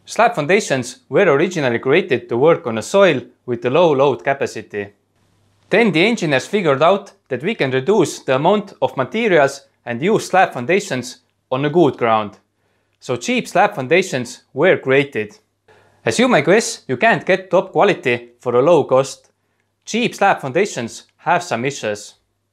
Slab foundations were originally created to work on a soil with a low load capacity. Then the engineers figured out that we can reduce the amount of materials and use slab foundations on a good ground. So cheap slab foundations were created. As you may guess, you can't get top quality for a low cost. Cheap slab foundations have some issues.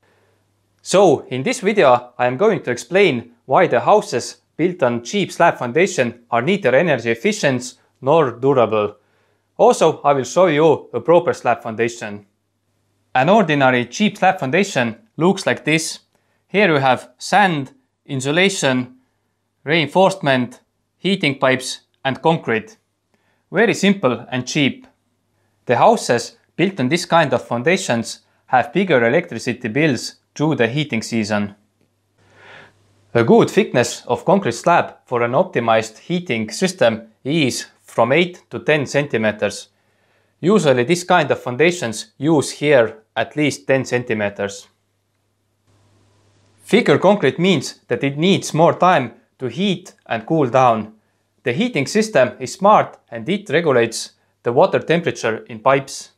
So in this video I am going to explain why the houses built on cheap slab foundation are neither energy efficient nor durable. Also, I will show you a proper slab foundation. An ordinary cheap slab foundation looks like this. Here you have sand, insulation, reinforcement, heating pipes and concrete. Very simple and cheap. The houses built on this kind of foundations have bigger electricity bills through the heating season. A good thickness of concrete slab for an optimized heating system is from 8 to 10 centimeters. Usually this kind of foundations use here at least 10 centimeters. Thicker concrete means that it needs more time to heat and cool down. The heating system is smart and it regulates the water temperature in pipes.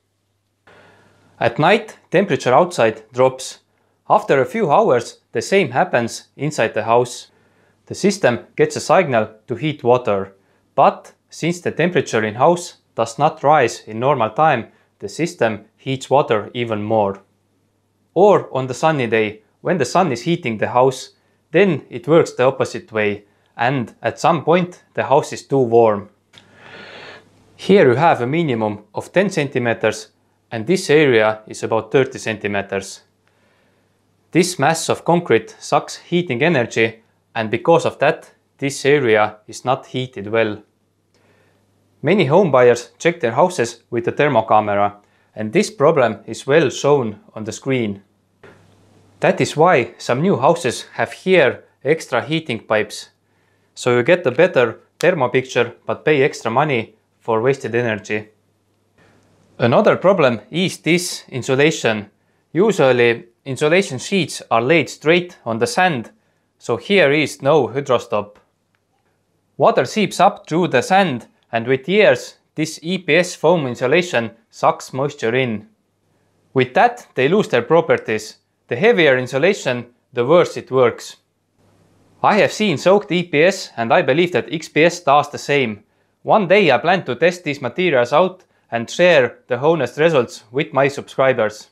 At night, temperature outside drops. After a few hours, the same happens inside the house. The system gets a signal to heat water, but since the temperature in house does not rise in normal time, the system heats water even more. Or on the sunny day, when the sun is heating the house, then it works the opposite way, and at some point the house is too warm. Here you have a minimum of 10 centimeters, and this area is about 30 centimeters. This mass of concrete sucks heating energy, and because of that, this area is not heated well. Many home buyers check their houses with a thermocamera, and this problem is well shown on the screen. That is why some new houses have here extra heating pipes. So you get a better thermo picture but pay extra money for wasted energy. Another problem is this insulation. Usually insulation sheets are laid straight on the sand, so here is no hydrostop. Water seeps up through the sand, and with years this EPS foam insulation sucks moisture in. With that they lose their properties. The heavier insulation, the worse it works. I have seen soaked EPS and I believe that XPS does the same. One day I plan to test these materials out and share the honest results with my subscribers.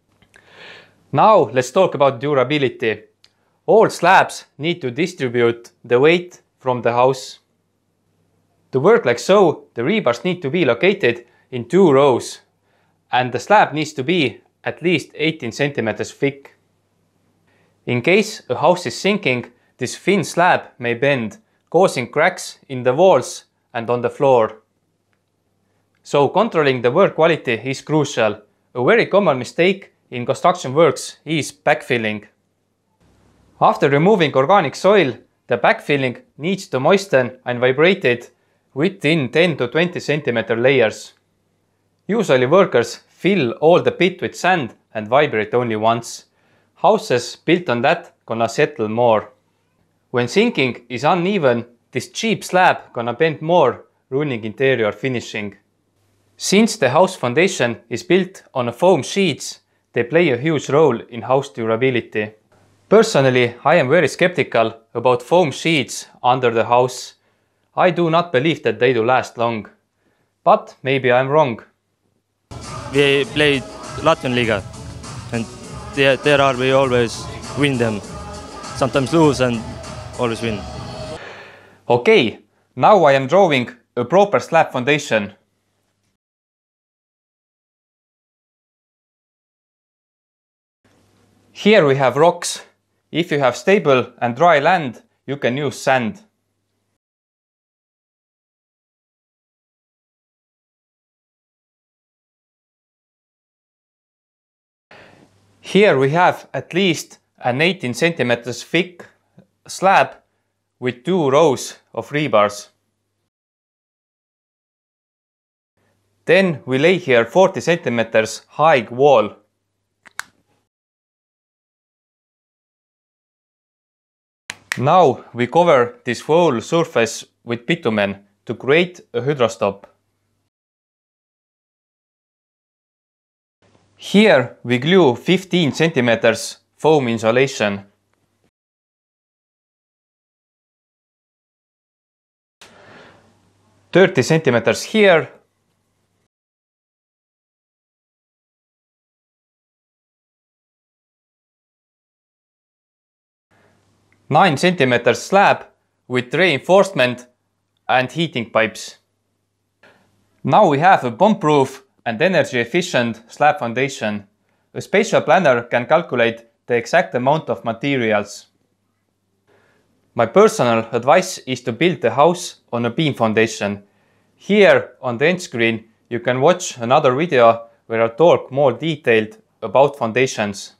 Now let's talk about durability. All slabs need to distribute the weight from the house. To work like so, the rebars need to be located in 2 rows, and the slab needs to be at least 18 centimeters thick. In case a house is sinking, this thin slab may bend, causing cracks in the walls and on the floor. So controlling the work quality is crucial. A very common mistake in construction works is backfilling. After removing organic soil, the backfilling needs to moisten and vibrate it within 10 to 20 centimeter layers. Usually workers fill all the pit with sand and vibrate only once. Houses built on that gonna settle more. When sinking is uneven, this cheap slab gonna bend more, ruining interior finishing. Since the house foundation is built on foam sheets, they play a huge role in house durability. Personally, I am very skeptical about foam sheets under the house. I do not believe that they do last long. But maybe I'm wrong. We played Latvian Liga, and there we always win them. Sometimes lose and always win. Okay, now I am drawing a proper slab foundation. Here we have rocks. If you have stable and dry land, you can use sand. Here we have at least an 18 centimeters thick slab with 2 rows of rebars. Then we lay here 40 centimeters high wall. Now we cover this whole surface with bitumen to create a hydrostop. Here we glue 15 centimeters foam insulation. "30 centimeters here. "9 centimeters slab with reinforcement and heating pipes. Now we have a bomb-proof and energy-efficient slab foundation. A spatial planner can calculate the exact amount of materials. My personal advice is to build the house on a beam foundation. Here on the end screen you can watch another video where I talk more detailed about foundations.